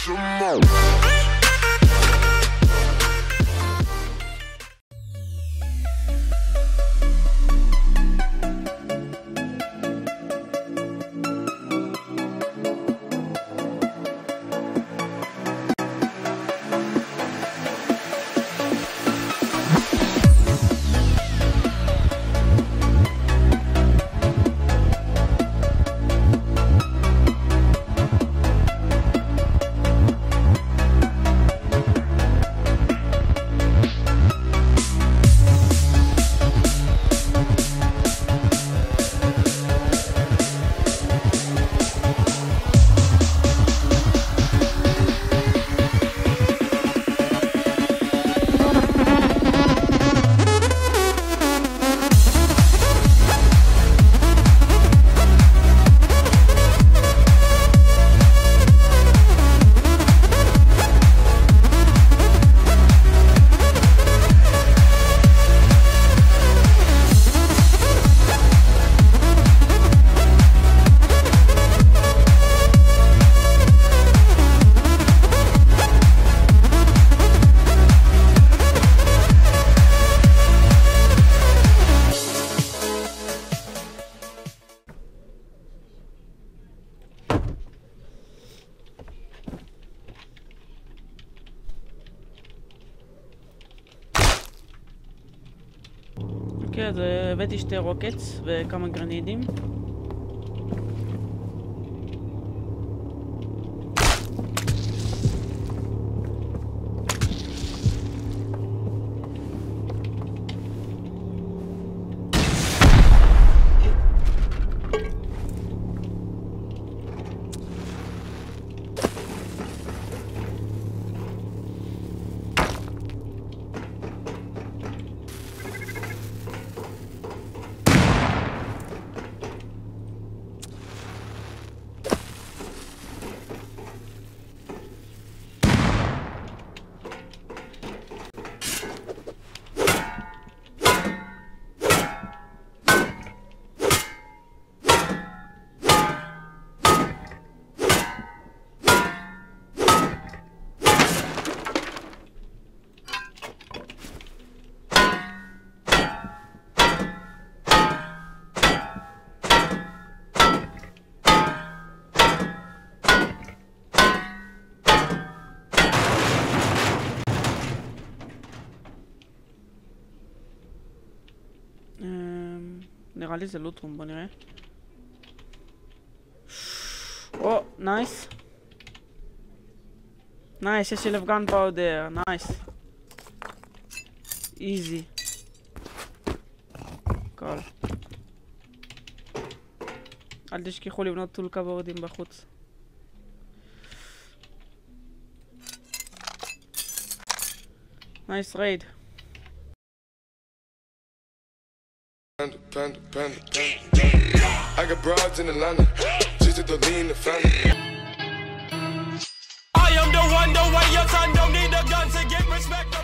some more. אוקיי, אז הבאתי שתי רוקטס וכמה גרנידים. נראה לי זה לוטרום, בוא נראה. או, נייס. נייס, יש 1000 גן פאודר, נייס. איזי. קול. אל תשכחו לבנות טולקה בורדים בחוץ. נייס רייד. I got broads in Atlanta, just to lean the family. I am the one, the way your son don't need a gun to get respect.